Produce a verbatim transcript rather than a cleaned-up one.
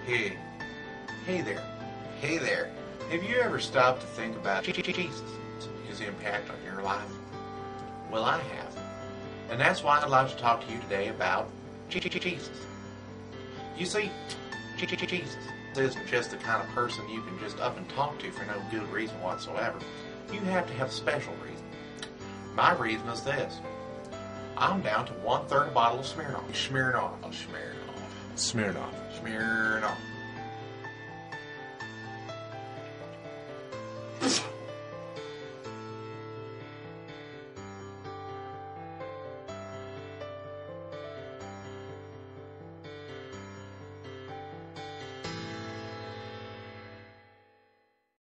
Hey, hey there, hey there. Have you ever stopped to think about Jesus, his impact on your life? Well, I have. And that's why I'd like to talk to you today about Jesus. You see, Jesus isn't just the kind of person you can just up and talk to for no good reason whatsoever. You have to have a special reason. My reason is this. I'm down to one third a bottle of Smirnoff. Smirnoff. Oh, Smirnoff. Smirnoff. Smirnoff.